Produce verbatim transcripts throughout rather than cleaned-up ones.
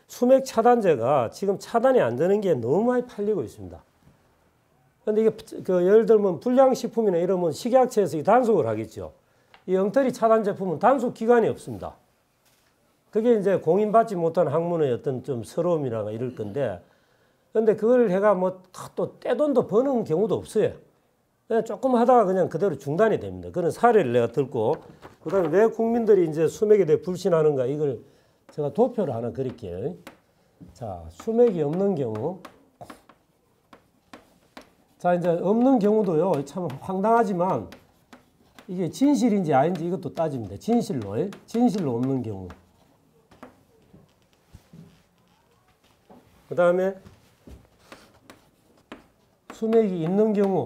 수맥 차단제가 지금 차단이 안 되는 게 너무 많이 팔리고 있습니다. 근데 이게 그 예를 들면 불량식품이나 이러면 식약처에서 단속을 하겠죠. 이 엉터리 차단 제품은 단속 기간이 없습니다. 그게 이제 공인받지 못한 학문의 어떤 좀 서러움이라가 이럴 건데, 근데 그걸 해가 뭐 또 떼돈도 버는 경우도 없어요. 그냥 조금 하다가 그냥 그대로 중단이 됩니다. 그런 사례를 내가 들고, 그 다음에 왜 국민들이 이제 수맥에 대해 불신하는가, 이걸 제가 도표를 하나 그릴게요. 자, 수맥이 없는 경우. 자, 이제 없는 경우도요, 참 황당하지만 이게 진실인지 아닌지 이것도 따집니다. 진실로, 진실로 없는 경우. 그 다음에 수맥이 있는 경우.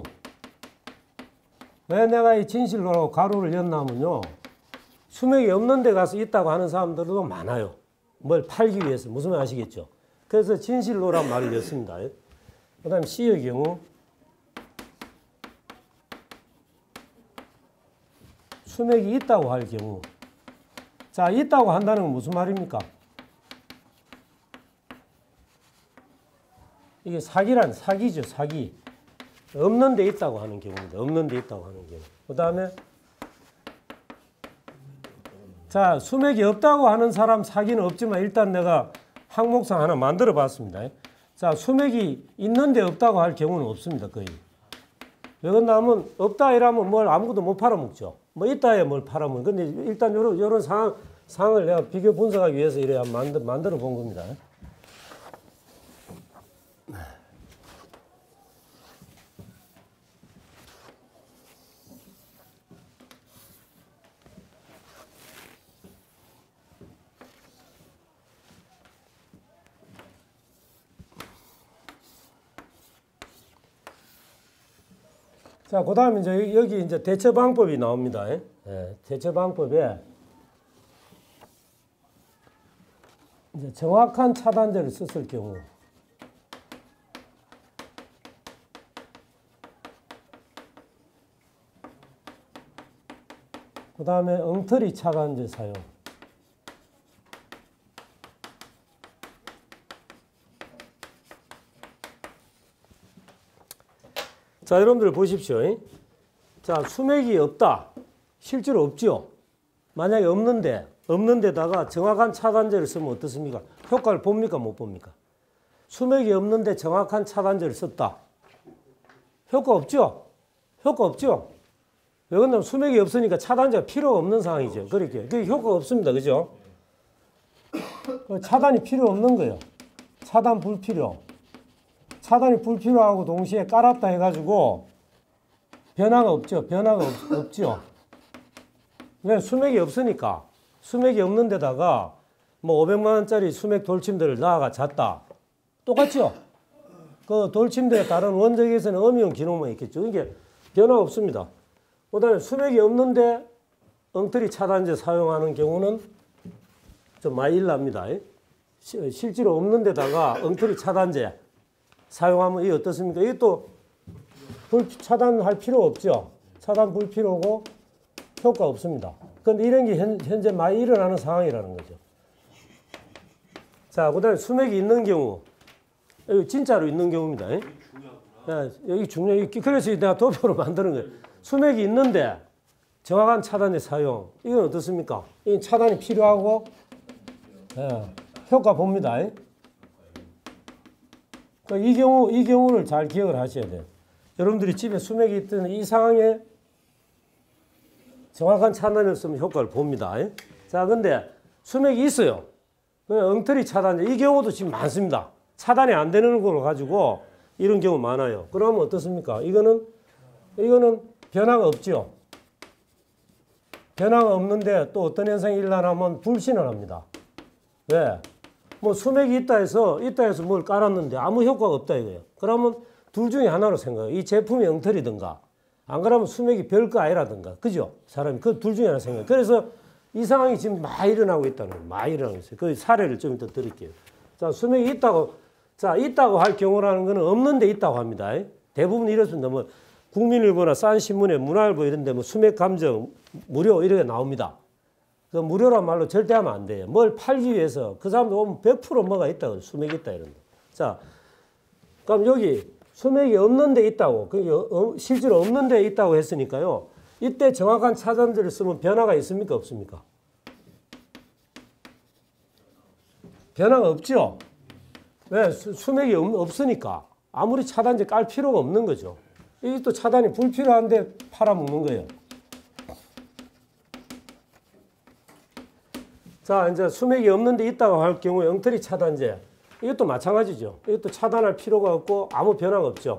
왜 내가 이 진실로라고 가로를 였냐면요, 수맥이 없는 데 가서 있다고 하는 사람들도 많아요. 뭘 팔기 위해서. 무슨 말 아시겠죠? 그래서 진실로란 말을 였습니다. 그 다음에 C의 경우. 수맥이 있다고 할 경우. 자, 있다고 한다는 건 무슨 말입니까? 이게 사기란 사기죠, 사기. 없는 데 있다고 하는 경우입니다. 없는 데 있다고 하는 경우. 그 다음에 자, 수맥이 없다고 하는 사람 사기는 없지만 일단 내가 항목상 하나 만들어 봤습니다. 자, 수맥이 있는데 없다고 할 경우는 없습니다, 거의. 왜 그러냐면 없다 이러면 뭘 아무것도 못 팔아먹죠. 뭐 있다에 뭘 팔아먹는. 근데 일단 요런, 요런 상황, 상황을 내가 비교 분석하기 위해서 이래 만들, 만들어 본 겁니다. 자, 그 다음에 이제 여기 이제 대처 방법이 나옵니다. 예, 대처 방법에 이제 정확한 차단제를 썼을 경우, 그 다음에 엉터리 차단제 사용. 자, 여러분들 보십시오. 자, 수맥이 없다. 실제로 없죠. 만약에 없는데, 없는 데다가 정확한 차단제를 쓰면 어떻습니까? 효과를 봅니까? 못 봅니까? 수맥이 없는데 정확한 차단제를 썼다. 효과 없죠? 효과 없죠? 왜 그러냐면 수맥이 없으니까 차단제가 필요 없는 상황이죠. 그렇게. 그게 효과가 없습니다. 그죠? 차단이 필요 없는 거예요. 차단 불필요. 차단이 불필요하고 동시에 깔았다 해가지고 변화가 없죠. 변화가 없, 없죠. 왜? 수맥이 없으니까. 수맥이 없는 데다가 뭐 오백만 원짜리 수맥 돌침대를 놔가 잤다. 똑같죠? 그 돌침대에 다른 원적에서는 음이온 기능만 있겠죠. 이게 변화가 없습니다. 그 다음에 수맥이 없는데 엉터리 차단제 사용하는 경우는 좀 많이 일납니다. 실제로 없는 데다가 엉터리 차단제 사용하면 이게 어떻습니까? 이게 또 불, 차단할 필요 없죠. 차단 불필요고 효과 없습니다. 그런데 이런 게 현, 현재 많이 일어나는 상황이라는 거죠. 자, 그 다음에 수맥이 있는 경우. 여기 진짜로 있는 경우입니다. 여기 중요하구나. 여기 중요해. 그래서 내가 도표로 만드는 거예요. 수맥이 있는데 정확한 차단의 사용. 이건 어떻습니까? 이 차단이 필요하고 예, 효과 봅니다. 이 경우, 이 경우를 잘 기억을 하셔야 돼요. 여러분들이 집에 수맥이 있던 이 상황에 정확한 차단을 쓰면 효과를 봅니다. 자, 근데 수맥이 있어요. 엉터리 차단제. 이 경우도 지금 많습니다. 차단이 안 되는 걸 가지고 이런 경우 많아요. 그러면 어떻습니까? 이거는, 이거는 변화가 없죠. 변화가 없는데 또 어떤 현상이 일어나면 불신을 합니다. 왜? 뭐 수맥이 있다 해서 있다 해서 뭘 깔았는데 아무 효과가 없다 이거예요. 그러면 둘 중에 하나로 생각해요. 이 제품이 엉터리든가 안 그러면 수맥이 별거 아니라든가. 그죠? 사람이 그 둘 중에 하나 생각해요. 그래서 이 상황이 지금 많이 일어나고 있다는 거예요. 많이 일어나고 있어요. 그 사례를 좀 더 드릴게요. 자, 수맥이 있다고, 자, 있다고 할 경우라는 거는 없는데 있다고 합니다. 대부분 이렇습니다. 뭐 국민일보나 싼 신문에 문화일보 이런 데 뭐 수맥 감정 무료 이렇게 나옵니다. 그 무료란 말로 절대 하면 안 돼요. 뭘 팔기 위해서 그 사람도 오면 백 퍼센트 뭐가 있다, 수맥이 있다 이런다. 자, 그럼 여기 수맥이 없는 데 있다고, 그 실제로 없는 데 있다고 했으니까요. 이때 정확한 차단제를 쓰면 변화가 있습니까, 없습니까? 변화가 없죠. 왜? 수맥이 없으니까 아무리 차단제 깔 필요가 없는 거죠. 이게 또 차단이 불필요한데 팔아먹는 거예요. 자, 이제 수맥이 없는 데 있다고 할 경우에 엉터리 차단제. 이것도 마찬가지죠. 이것도 차단할 필요가 없고 아무 변화가 없죠.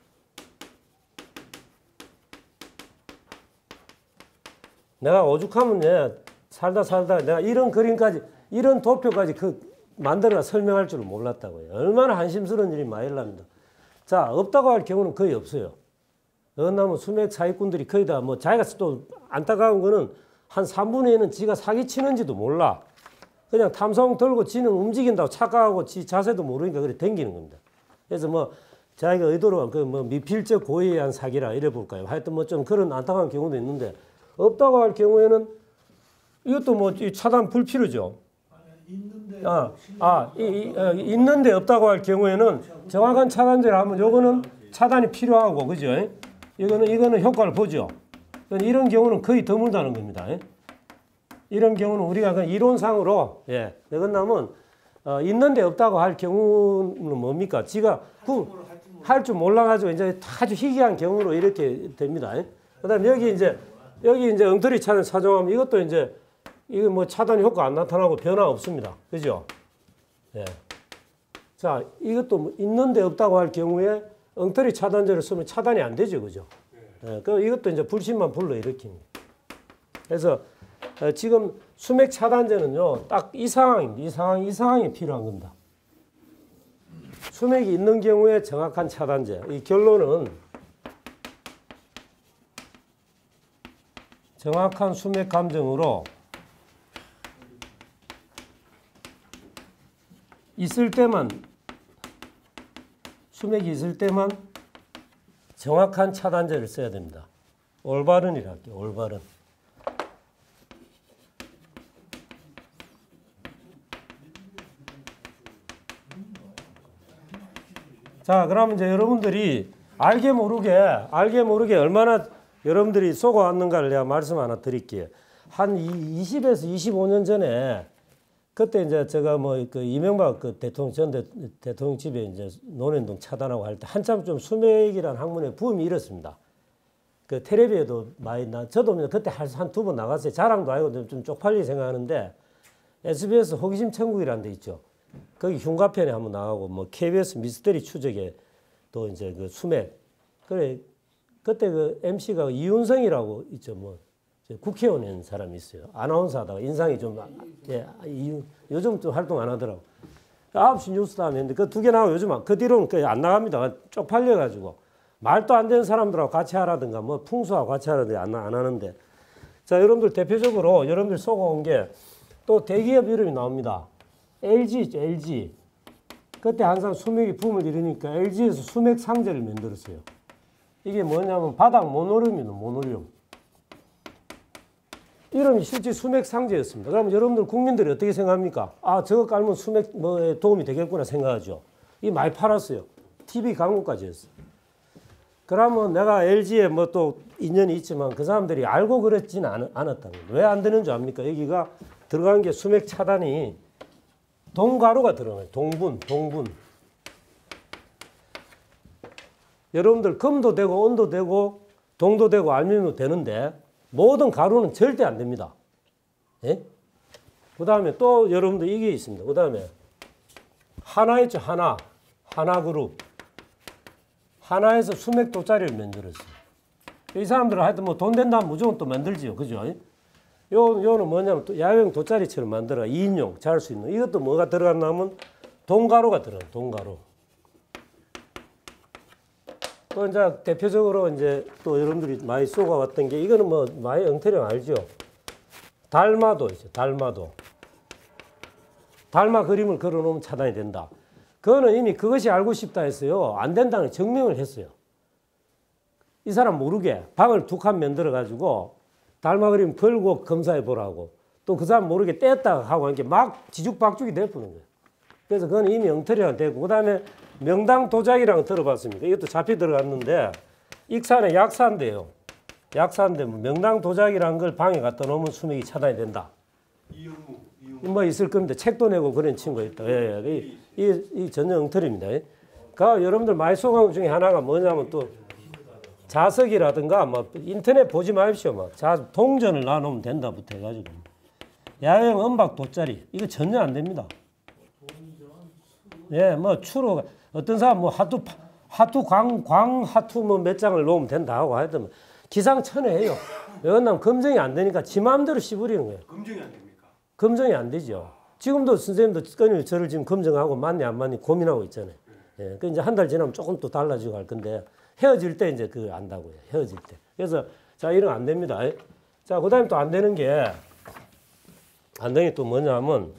내가 오죽하면 예, 살다 살다 내가 이런 그림까지, 이런 도표까지 그 만들어서 설명할 줄을 몰랐다고요. 얼마나 한심스러운 일이 많이 일납니다. 자, 없다고 할 경우는 거의 없어요. 어나면 수맥 사기꾼들이 거의 다 뭐 자기가 또 안타까운 거는 한 삼분의 일은 지가 사기치는지도 몰라. 그냥 탐성 들고 지는 움직인다고 착각하고 지 자세도 모르니까 그래 댕기는 겁니다. 그래서 뭐 자기가 의도로 그 뭐 미필적 고의에 의한 사기라 이래 볼까요? 하여튼 뭐 좀 그런 안타까운 경우도 있는데 없다고 할 경우에는 이것도 뭐 차단 불필요죠. 있는데 아, 아 이, 이, 어, 있는데 없다고 할 경우에는 정확한 차단제를 하면 요거는 차단이 필요하고 그죠? 이거는 이거는 효과를 보죠. 이런 경우는 거의 드물다는 겁니다. 이런 경우는 우리가 그 이론상으로 예, 그건나면 어, 있는데 없다고 할 경우는 뭡니까? 지가 할 줄 몰라가지고 이제 아주 희귀한 경우로 이렇게 됩니다. 그다음 여기 이제 여기 이제 엉터리 차단 사정하면 이것도 이제 이거 뭐 차단 효과 안 나타나고 변화 없습니다. 그죠? 예. 자, 이것도 뭐 있는데 없다고 할 경우에 엉터리 차단제를 쓰면 차단이 안 되죠, 그죠? 예. 그 이것도 이제 불신만 불러 일으킵니다. 그래서 어, 지금 수맥 차단제는요, 딱 이 상황입니다. 이 상황, 이 상황이 필요한 겁니다. 수맥이 있는 경우에 정확한 차단제. 이 결론은 정확한 수맥 감정으로 있을 때만, 수맥이 있을 때만 정확한 차단제를 써야 됩니다. 올바른이라 할게요. 올바른. 자, 그러면 이제 여러분들이 알게 모르게, 알게 모르게 얼마나 여러분들이 속아왔는가를 내가 말씀 하나 드릴게요. 한 이십에서 이십오 년 전에 그때 이제 제가 뭐 그 이명박 그 대통령 전 대, 대통령 집에 이제 논현동 차단하고 할 때 한참 좀 수맥이라는 학문의 붐이 일었습니다. 그 텔레비에도 많이 나, 저도 그때 한 두 번 나갔어요. 자랑도 아니고 좀 쪽팔리게 생각하는데 에스비에스 호기심 천국이라는 데 있죠. 거기 흉가편에 한번 나가고 뭐 케이비에스 미스터리 추적에 또 이제 그 수맥. 그래 그때 그 엠씨가 이윤성이라고 있죠. 뭐 국회의원 사람이 있어요. 아나운서 하다가 인상이 좀, 예, 요즘 좀 활동 안 하더라고. 아홉 시 뉴스 다음에 했는데 그 두 개 나오고 요즘 그 뒤로는 거의 안 나갑니다. 쪽팔려가지고. 말도 안 되는 사람들하고 같이 하라든가 뭐 풍수하고 같이 하라든가 안, 안 하는데. 자, 여러분들 대표적으로 여러분들 속아온 게 또 대기업 이름이 나옵니다. 엘지 있죠, 엘지. 그때 항상 수맥이 붐을 일으니까 엘지에서 수맥 상제를 만들었어요. 이게 뭐냐면 바닥 모노륨이에요, 모노륨. 이름이 실제 수맥 상제였습니다. 그러면 여러분들 국민들이 어떻게 생각합니까? 아, 저거 깔면 수맥 뭐에 도움이 되겠구나 생각하죠. 이 많이 팔았어요. 티비 광고까지 했어요. 그러면 내가 엘지에 뭐 또 인연이 있지만 그 사람들이 알고 그랬지는 않, 않았다는 거예요. 왜 안 되는 줄 압니까? 여기가 들어간 게 수맥 차단이 동가루가 들어가요. 동분, 동분. 여러분들 금도 되고 은도 되고 동도 되고 알루미늄도 되는데 모든 가루는 절대 안 됩니다. 예? 그 다음에 또 여러분들 이게 있습니다. 그 다음에 하나 있죠. 하나. 하나그룹. 하나에서 수맥 돗자리를 만들었어요. 이 사람들은 하여튼 뭐 돈 된다면 무조건 또 만들지요. 그죠? 요, 요는 뭐냐면 또 야외용 돗자리처럼 만들어 이 인용 잘 수 있는. 이것도 뭐가 들어갔냐면 동가루가 들어가요. 동가루. 또 이제 대표적으로 이제 또 여러분들이 많이 쏘아왔던 게 이거는 뭐 많이 엉터리형 알죠? 달마도 있죠. 달마도. 달마 그림을 그려놓으면 차단이 된다. 그거는 이미 그것이 알고 싶다 했어요. 안 된다는 증명을 했어요. 이 사람 모르게 방을 두 칸 만들어 가지고 달마 그림 걸고 검사해 보라고. 또 또 그 사람 모르게 뗐다가 하고 이렇게 막 지죽박죽이 돼버는 거예요. 그래서 그건 이미 엉터리가 되고, 그 다음에 명당 도자기라는 거 들어봤습니까? 이것도 잡히 들어갔는데 익산의 약사인데요. 약사인데 명당 도자기라는 걸 방에 갖다 놓으면 수맥이 차단이 된다. 이영무, 이영무. 뭐 있을 겁니다. 책도 내고 그런 친구가 있다. 예, 예. 이, 이, 이 전혀 엉터리입니다. 그 여러분들 많이 속은 것 중에 하나가 뭐냐면 또 자석이라든가 뭐 인터넷 보지 마십시오. 뭐 자 동전을 놔놓으면 된다부터 해가지고 야외형 은박 돗자리 이거 전혀 안 됩니다. 예, 뭐 추로 어떤 사람 뭐 하투 하투 광, 광 하투 뭐 몇 장을 놓으면 된다 하고 하여튼 기상천외해요. 왜냐면 검증이 안 되니까 지 마음대로 씹으리는 거예요. 검증이 안 됩니까? 검증이 안 되죠. 지금도 선생님도 끊임없이 저를 지금 검증하고 맞니 안 맞니 고민하고 있잖아요. 예, 그 이제 한 달 지나면 조금 또 달라지고 할 건데 헤어질 때 이제 그거 안다고요. 헤어질 때. 그래서 자 이런 안 됩니다. 자 그다음에 또 안 되는 게 안 되는 게 또 뭐냐면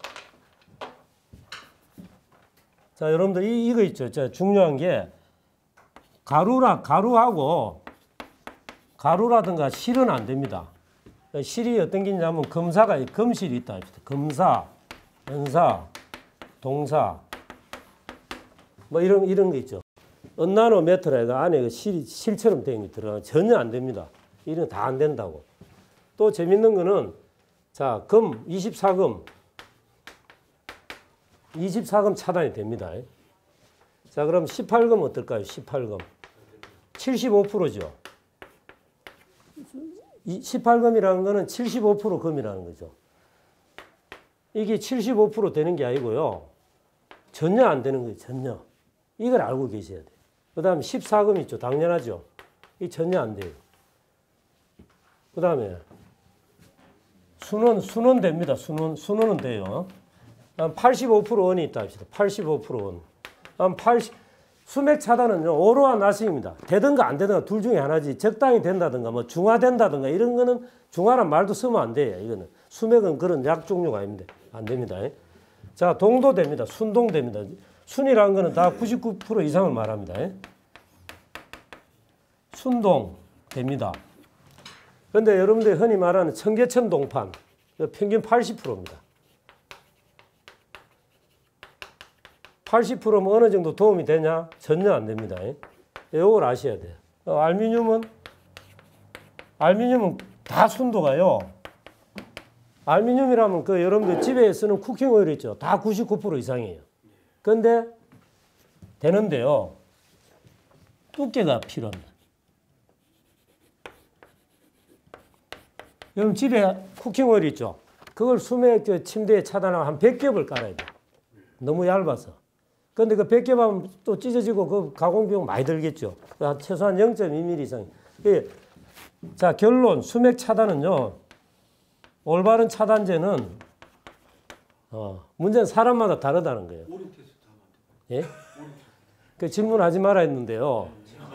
자 여러분들 이 이거 있죠. 자 중요한 게 가루라 가루하고 가루라든가 실은 안 됩니다. 실이 어떤 게 있냐면 검사가 검실이 있다. 검사, 연사, 동사 뭐 이런 이런 게 있죠. 은나노메트라가 안에 그 실, 실처럼 된 게 들어가 전혀 안 됩니다. 이런 다 안 된다고. 또 재밌는 거는 자, 금 이십사 금 이십사 금 차단이 됩니다. 자, 그럼 십팔 금 어떨까요? 십팔 금 칠십오 퍼센트죠. 십팔 금이라는 거는 칠십오 퍼센트 금이라는 거죠. 이게 칠십오 퍼센트 되는 게 아니고요. 전혀 안 되는 거예요. 전혀. 이걸 알고 계셔야 돼요. 그 다음에 십사 금 있죠. 당연하죠. 이 전혀 안 돼요. 그 다음에 순원, 순원 됩니다. 순원, 순원은 돼요. 팔십오 퍼센트 원이 있다 합시다. 팔십오 퍼센트 원. 팔십, 수맥 차단은요, 오로와 나싱입니다. 되든가 안 되든가 둘 중에 하나지. 적당히 된다든가, 뭐 중화된다든가 이런 거는 중화란 말도 쓰면 안 돼요. 이거는. 수맥은 그런 약 종류가 아닙니다. 안 됩니다. 자, 동도 됩니다. 순동 됩니다. 순이라는 거는 다 구십구 퍼센트 이상을 말합니다. 순동 됩니다. 그런데 여러분들이 흔히 말하는 청계천 동판, 평균 팔십 퍼센트입니다. 팔십 퍼센트면 어느 정도 도움이 되냐? 전혀 안 됩니다. 이걸 아셔야 돼요. 어, 알미늄은? 알미늄은 다 순도가요. 알미늄이라면 그 여러분들 집에 쓰는 쿠킹 오일 있죠. 다 구십구 퍼센트 이상이에요. 근데 되는데요. 두께가 필요합니다. 여러분 집에 쿠킹 오일 있죠. 그걸 수맥 침대에 차단하고 한 백 겹을 깔아야 돼요. 너무 얇아서. 근데 그 백 겹 하면 또 찢어지고 그 가공 비용 많이 들겠죠. 최소한 영 점 이 밀리미터 이상. 예. 자, 결론. 수맥 차단은요. 올바른 차단제는 어, 문제는 사람마다 다르다는 거예요. 오링 테스트 하면 안 돼요? 예? 그 질문하지 말아 했는데요.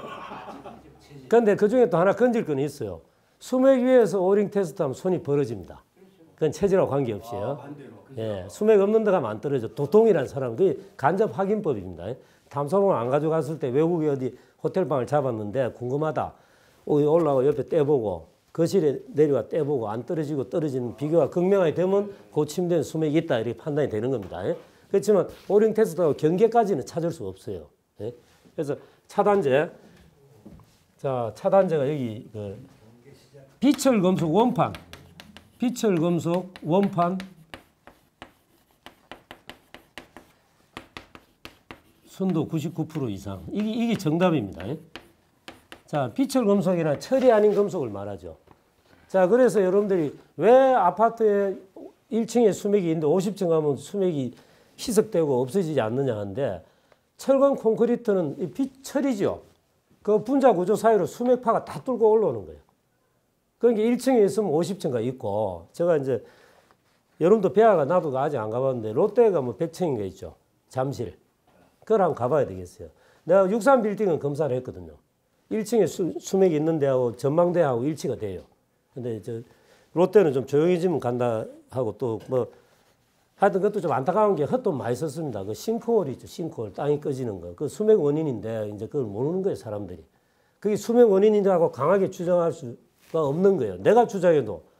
근데 그 중에 또 하나 건질 건 있어요. 수맥 위에서 오링 테스트하면 손이 벌어집니다. 그건 체질하고 관계없이요. 아, 반대로. 예, 수맥 없는 데 가면 안 떨어져. 도통이라는 사람, 그게 간접 확인법입니다. 탐사봉을 안 가져갔을 때 외국에 어디 호텔방을 잡았는데 궁금하다. 올라가 옆에 떼보고 거실에 내려와 떼보고 안 떨어지고 떨어지는 비교가 극명하게 되면 그 침대에 수맥이 있다 이렇게 판단이 되는 겁니다. 예? 그렇지만 오링 테스트하고 경계까지는 찾을 수 없어요. 예? 그래서 차단제, 자 차단제가 여기 그 비철 금속 원판, 비철 금속 원판 순도 구십구 퍼센트 이상. 이게, 이게 정답입니다. 자, 비철 금속이나 철이 아닌 금속을 말하죠. 자, 그래서 여러분들이 왜 아파트에 일 층에 수맥이 있는데 오십 층 가면 수맥이 희석되고 없어지지 않느냐 하는데 철근 콘크리트는 이 비철이죠. 그 분자 구조 사이로 수맥파가 다 뚫고 올라오는 거예요. 그러니까 일 층에 있으면 오십 층가 있고, 제가 이제 여러분도 배아가 나도 아직 안 가봤는데 롯데가 뭐 백 층인가 있죠. 잠실. 그걸 한번 가봐야 되겠어요. 내가 육삼 빌딩은 검사를 했거든요. 일 층에 수, 수맥이 있는 데하고 전망대하고 일치가 돼요. 근데 저 롯데는 좀 조용해지면 간다 하고 또 뭐 하여튼 그것도 좀 안타까운 게 헛돈 많이 썼습니다. 그 싱크홀 있죠. 싱크홀. 땅이 꺼지는 거. 그 수맥 원인인데 이제 그걸 모르는 거예요. 사람들이. 그게 수맥 원인이라고 강하게 주장할 수가 없는 거예요. 내가 주장해도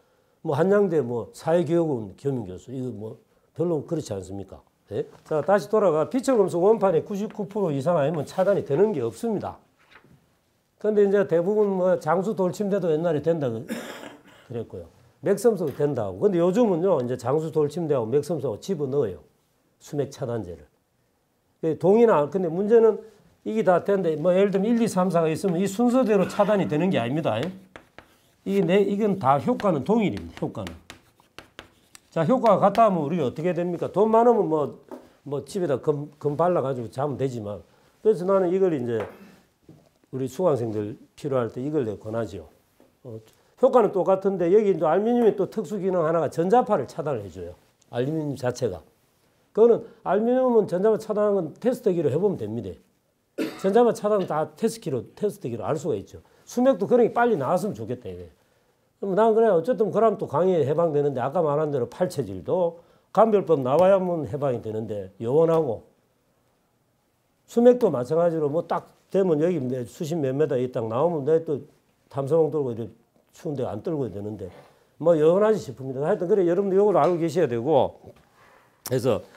뭐 한양대 뭐 사회교육원 겸임교수 이거 뭐 별로 그렇지 않습니까? 예? 자 다시 돌아가 비철금속 원판에 구십구 퍼센트 이상 아니면 차단이 되는 게 없습니다. 그런데 이제 대부분 뭐 장수 돌침대도 옛날에 된다 그랬고요. 맥섬도 된다고. 근데 요즘은요 이제 장수 돌침대하고 맥섬하고 집어 넣어요. 수맥 차단제를. 동의나 근데 문제는 이게 다 된다. 뭐 예를 들면 일, 이, 삼, 사가 있으면 이 순서대로 차단이 되는 게 아닙니다. 이게 내 이건 다 효과는 동일입니다. 효과는. 자 효과가 같다 하면 우리가 어떻게 됩니까? 돈 많으면 뭐, 뭐 집에다 금, 금 발라가지고 자면 되지만 그래서 나는 이걸 이제 우리 수강생들 필요할 때 이걸 내가 권하죠. 어, 효과는 똑같은데 여기 또 알루미늄의 또 특수 기능 하나가 전자파를 차단을 해줘요. 알루미늄 자체가. 그거는 알루미늄은 전자파 차단하는 건 테스트기로 해보면 됩니다. 전자파 차단은 다 테스트기로 테스트기로 알 수가 있죠. 수맥도 그런 게 빨리 나왔으면 좋겠다 이게. 그럼 난 그래 어쨌든 그럼 또 강의에 해방되는데 아까 말한 대로 팔체질도 감별법 나와야만 해방이 되는데 요원하고 수맥도 마찬가지로 뭐 딱 되면 여기 수십 몇 메다 이 딱 나오면 내 또 탐사봉 들고 이렇게 추운데 안 떨고 되는데 뭐 요원하지 싶습니다. 하여튼 그래 여러분들 이걸 알고 계셔야 되고 그래서